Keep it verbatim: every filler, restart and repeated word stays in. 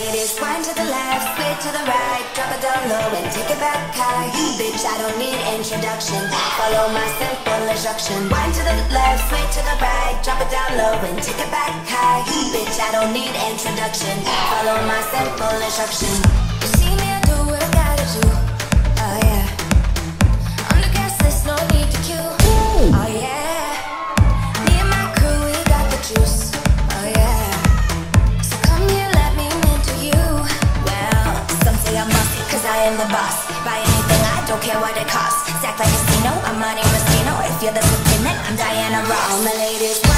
ladies, wind to the left, sway to the right, drop it down low and take it back high. Bitch, I don't need introduction, follow my simple instruction. Wind to the left, sway to the right, drop it down low and take it back high. Bitch, I don't need introduction, follow my simple instruction. You see me, I do what I gotta do. Oh yeah, on the gas list, no need to queue. Oh yeah, me and my crew, we got the juice. Oh yeah, so come here, let me mentor you. Well, some say I'm bossy, cause I am the boss. Buy anything, I don't care what it costs. Stack like a casino, I'm Monte Rustino. If you're the lieutenant, I'm Diana Ross. All my ladies